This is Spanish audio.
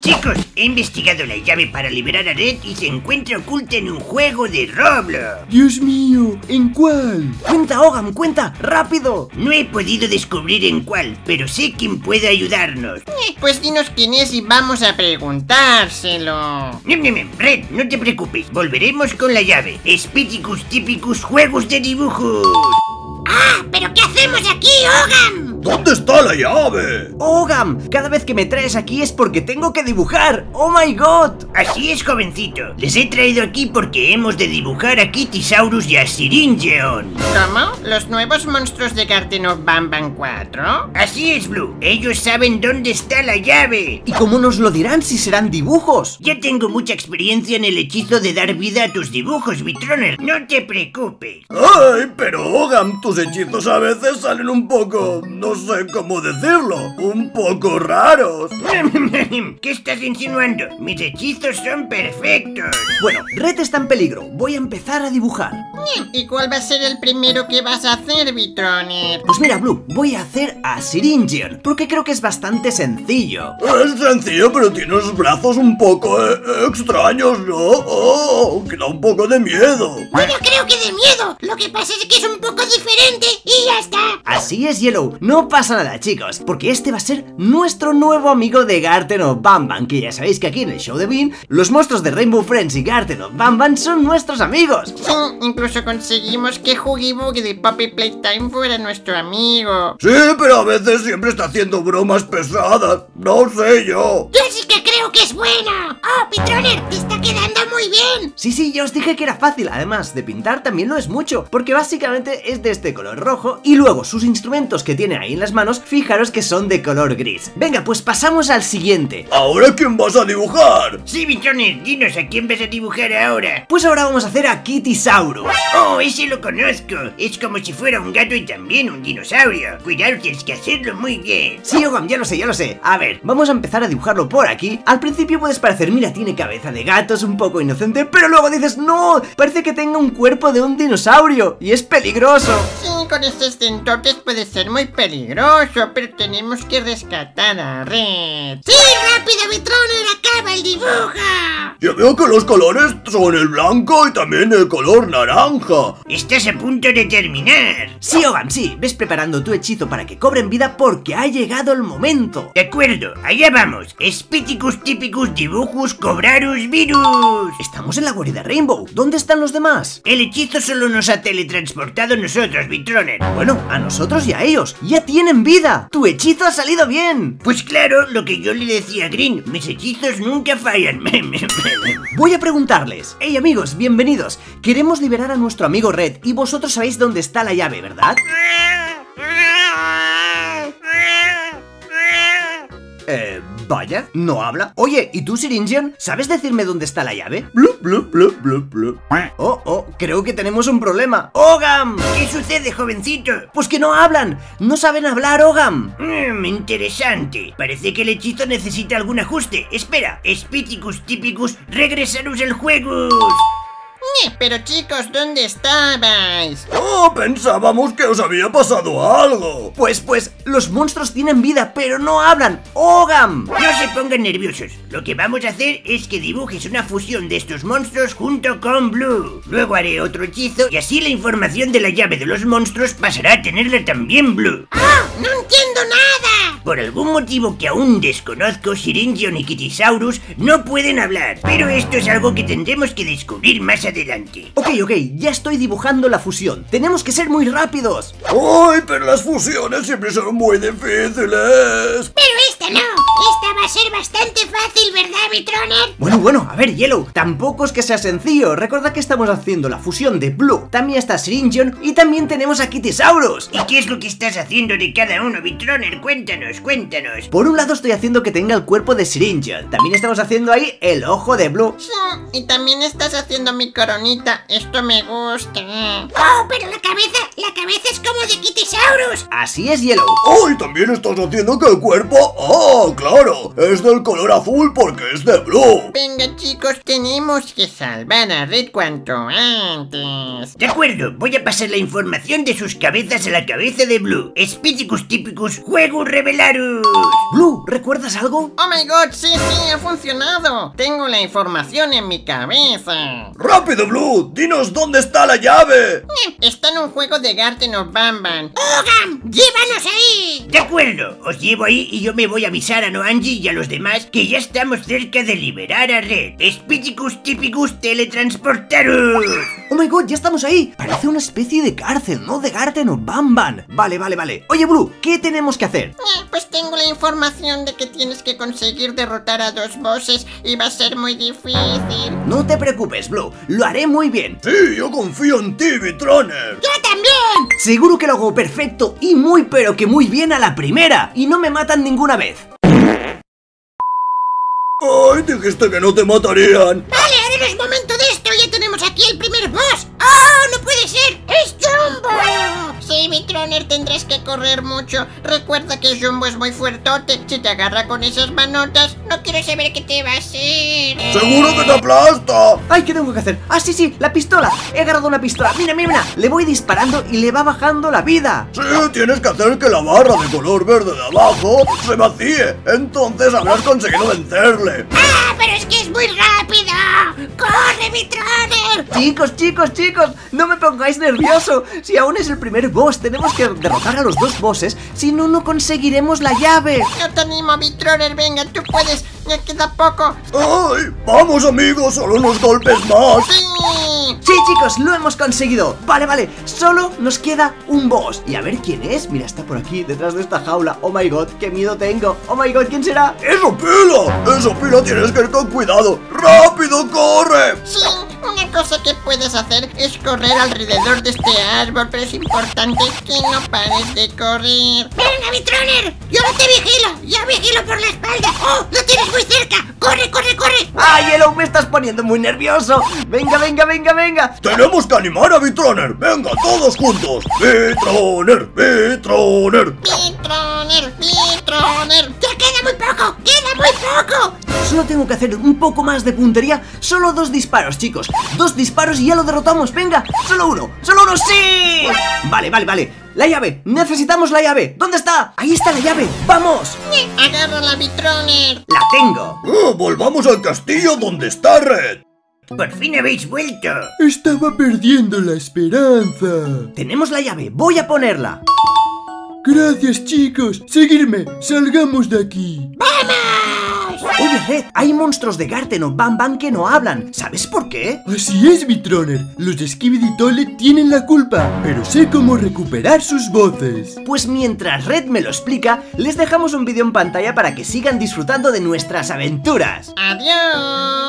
Chicos, he investigado la llave para liberar a Red y se encuentra oculta en un juego de Roblox. Dios mío, ¿en cuál? Cuenta, Ogam, cuenta, rápido. No he podido descubrir en cuál, pero sé quién puede ayudarnos. Pues dinos quién es y vamos a preguntárselo. Red, no te preocupes, volveremos con la llave. Spiticus Typicus Juegos de Dibujos. ¡Ah! ¿Pero qué hacemos aquí, Ogam? ¿Dónde está la llave? Ogam, cada vez que me traes aquí es porque tengo que dibujar. ¡Oh my god! Así es, jovencito. Les he traído aquí porque hemos de dibujar a Kittysaurus y a Syringeon. ¿Cómo? ¿Los nuevos monstruos de Garten of Banban 4? Así es, Blue. Ellos saben dónde está la llave. ¿Y cómo nos lo dirán si serán dibujos? Ya tengo mucha experiencia en el hechizo de dar vida a tus dibujos, Bitroner. No te preocupes. ¡Ay, pero Ogam, tus hechizos a veces salen un poco... no sé cómo decirlo, un poco raros. ¿Qué estás insinuando? Mis hechizos son perfectos. Bueno, Red está en peligro. Voy a empezar a dibujar. ¿Y cuál va a ser el primero que vas a hacer, Bitroner? Pues mira, Blue, voy a hacer a Syringeon, porque creo que es bastante sencillo. Es sencillo, pero tiene unos brazos un poco extraños, ¿no? ¡Oh! Que da un poco de miedo. Bueno, creo que de miedo. Lo que pasa es que es un poco diferente y ya está. Así es, Yellow. No pasa nada, chicos, porque este va a ser nuestro nuevo amigo de Garten of Banban, que ya sabéis que aquí en el show de Bean, los monstruos de Rainbow Friends y Garten of Banban son nuestros amigos. Sí, incluso conseguimos que Huggy Buggy de Puppy Playtime fuera nuestro amigo. Sí, pero a veces siempre está haciendo bromas pesadas. No sé yo. Yo sí que creo que es bueno. Oh, Bitroner, te está quedando muy bien. Sí, ya os dije que era fácil. Además de pintar también lo es mucho, porque básicamente es de este color rojo y luego sus instrumentos que tiene ahí en las manos, fijaros que son de color gris. Venga, pues pasamos al siguiente. ¿Ahora quién vas a dibujar? Sí, Bitroner, dinos a quién vas a dibujar ahora. Pues ahora vamos a hacer a Kittysaurus. Oh, ese lo conozco. Es como si fuera un gato y también un dinosaurio. Cuidado, tienes que hacerlo muy bien. Sí, Ogam, ya lo sé. A ver, vamos a empezar a dibujarlo por aquí. Al principio puedes parecer, mira, tiene cabeza de gato, es un poco inocente, pero luego dices, no, parece que tenga un cuerpo de un dinosaurio y es peligroso. Sí, con estos dentotes puede ser muy peligroso, pero tenemos que rescatar a Red. Sí, rápido, Bitroner, acaba el dibujo. Yo veo que los colores son el blanco y también el color naranja. Estás a punto de terminar. Sí, Ogam, sí, ves preparando tu hechizo para que cobren vida porque ha llegado el momento. De acuerdo, allá vamos. Spiticus Typicus Dibujus Cobrarus Virus. Estamos en la guarida Rainbow. ¿Dónde están los demás? El hechizo solo nos ha teletransportado a nosotros, Bitroner. Bueno, a nosotros y a ellos. ¡Ya tienen vida! ¡Tu hechizo ha salido bien! Pues claro, lo que yo le decía a Green, mis hechizos nunca fallan. Voy a preguntarles. Hey amigos, bienvenidos. Queremos liberar a nuestro amigo Red y vosotros sabéis dónde está la llave, ¿verdad? Vaya, no habla. Oye, ¿y tú, Syringeon? ¿Sabes decirme dónde está la llave? Blup, blup, blup, blup, blup. Oh, creo que tenemos un problema. ¡Ogam! ¿Qué sucede, jovencito? Pues que no hablan. No saben hablar, Ogam. Interesante. Parece que el hechizo necesita algún ajuste. Espera, Spiticus Typicus Regresarus el Juegos. Pero chicos, ¿dónde estabais? Oh, pensábamos que os había pasado algo. Pues, los monstruos tienen vida, pero no hablan. ¡Ogam! No se pongan nerviosos. Lo que vamos a hacer es que dibujes una fusión de estos monstruos junto con Blue. Luego haré otro hechizo y así la información de la llave de los monstruos pasará a tenerla también Blue. ¡Oh! ¡No entiendo nada! Por algún motivo que aún desconozco, Syringeon y Kittysaurus no pueden hablar. Pero esto es algo que tendremos que descubrir más adelante. Ok, ya estoy dibujando la fusión. Tenemos que ser muy rápidos. ¡Ay, pero las fusiones siempre son muy difíciles! Pero esta no. Esta va a ser bastante fácil, ¿verdad, Bitroner? Bueno, a ver, Yellow, tampoco es que sea sencillo. Recuerda que estamos haciendo la fusión de Blue. También está Syringeon y también tenemos a Kittysaurus. ¿Y qué es lo que estás haciendo de cada uno, Bitroner? Cuéntanos. Por un lado estoy haciendo que tenga el cuerpo de Syringeon. También estamos haciendo ahí el ojo de Blue. Sí, y también estás haciendo mi coronita. Esto me gusta. Oh, pero la cabeza es como de Kittysaurus. Así es, Yellow. ¡Oh, y también estás haciendo que el cuerpo... ¡Ah, claro! Es del color azul porque es de Blue. Venga chicos, tenemos que salvar a Red cuanto antes. De acuerdo, voy a pasar la información de sus cabezas a la cabeza de Blue. Spidicus Typicus, juego Revelarus. Blue, ¿recuerdas algo? Oh my god, sí, ha funcionado. Tengo la información en mi cabeza. ¡Rápido, Blue! ¡Dinos dónde está la llave! Está en un juego de Garten of Banban. ¡Ogam! ¡Llévanos ahí! De acuerdo, os llevo ahí y yo me voy a avisar a Noanji y a los demás que ya estamos cerca de liberar a Red. Spidicus Typicus teletransportaros. Oh my god, ya estamos ahí. Parece una especie de cárcel, ¿no? De Garten o Banban. Vale. Oye, Blue, ¿qué tenemos que hacer? Pues tengo la información de que tienes que conseguir derrotar a 2 bosses y va a ser muy difícil. No te preocupes, Blue, lo haré muy bien. Sí, yo confío en ti, Vitroner. ¡Yo también! Seguro que lo hago perfecto y muy pero que muy bien a la primera. Y no me matan ninguna vez. Ay, dijiste que no te matarían. Vale, ahora no es momento de esto. Ya tenemos aquí el primer boss. ¡Oh, no puede ser! ¡Es Jumbo! Sí, Vitroner, tendrás que correr mucho. Recuerda que Jumbo es muy fuertote. Si te agarra con esas manotas, no quiero saber qué te va a hacer. ¡Seguro que te aplasta! Ay, ¿qué tengo que hacer? Ah, sí, la pistola. He agarrado una pistola. Mira. Le voy disparando y le va bajando la vida. Sí, tienes que hacer que la barra de color verde de abajo se vacíe. Entonces habrás conseguido vencerle. ¡Ah, pero es que es muy rápido! ¡Corre, Vitroner! Chicos, no me pongáis nervioso. Si aún es el primer boss, tenemos que derrotar a los 2 bosses. Si no, no conseguiremos la llave. Yo te animo, Vitroner, venga, tú puedes. Ya queda poco. ¡Ay! ¡Vamos, amigos! ¡Solo unos golpes más! ¡Sí! Sí, chicos, lo hemos conseguido. Vale, solo nos queda un boss. Y a ver quién es. Mira, está por aquí, detrás de esta jaula. Oh my god, qué miedo tengo. Oh my god, ¿quién será? ¡Eso pila! ¡Eso pila! Tienes que ir con cuidado. ¡Rápido, corre! Sí, una cosa que puedes hacer es correr alrededor de este árbol, pero es importante que no pares de correr. ¡Venga, Vitroner! ¡Yo no te vigilo! ¡Ya vigilo por la espalda! ¡Oh, lo tienes muy cerca! ¡Corre! ¡Ay, Yellow, me estás poniendo muy nervioso! ¡Venga! ¡Tenemos que animar a Vitroner! ¡Venga, todos juntos! ¡Vitroner! Vitroner. ¡Ya queda muy poco! Solo tengo que hacer un poco más de puntería. Solo 2 disparos, chicos. 2 disparos y ya lo derrotamos. Venga, solo uno, ¡sí! Vale. La llave, necesitamos la llave. ¿Dónde está? Ahí está la llave, ¡vamos! Agárrala, Vitroner. La tengo. ¡Volvamos al castillo donde está Red! Por fin habéis vuelto. Estaba perdiendo la esperanza. Tenemos la llave, voy a ponerla. Gracias, chicos. Seguidme, salgamos de aquí. Oye, Red, hay monstruos de Garten o Banban que no hablan. ¿Sabes por qué? Así es, Vitroner. Los de Skibidi Toilet tienen la culpa, pero sé cómo recuperar sus voces. Pues mientras Red me lo explica, les dejamos un vídeo en pantalla para que sigan disfrutando de nuestras aventuras. Adiós.